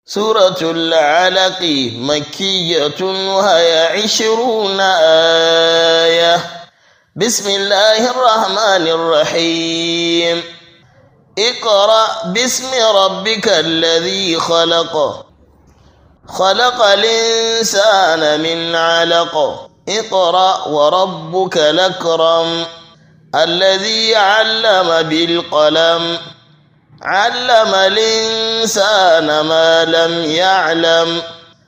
سورة العلق مكية وهي 20 آية. بسم الله الرحمن الرحيم. اقرأ باسم ربك الذي خلق خلق الإنسان من علق اقرأ وربك الأكرم الذي علم بالقلم علم الإنسان ما لم يعلم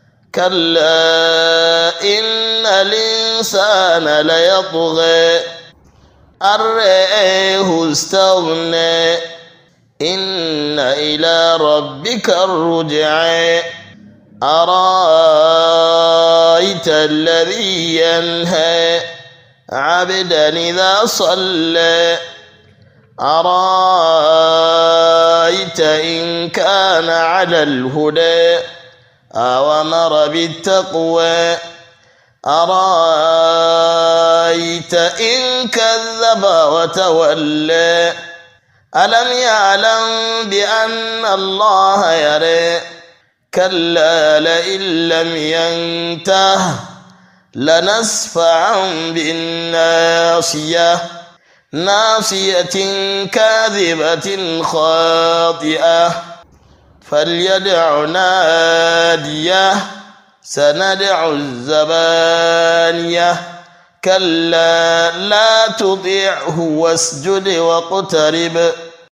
كلا إن الإنسان ليطغى أن رآه استغنى إن إلى ربك الرجعى أرأيت الذي ينهى عبدا إذا صلى أرأيت إن كان على الهدى أو أمر بالتقوى أرأيت إن كذب وتولى ألم يعلم بأن الله يرى كلا لئن لم ينته لنسفعا بالناصية ناصية كاذبة خاطئة فليدع ناديه سندع الزبانية كلا لا تطعه واسجد واقترب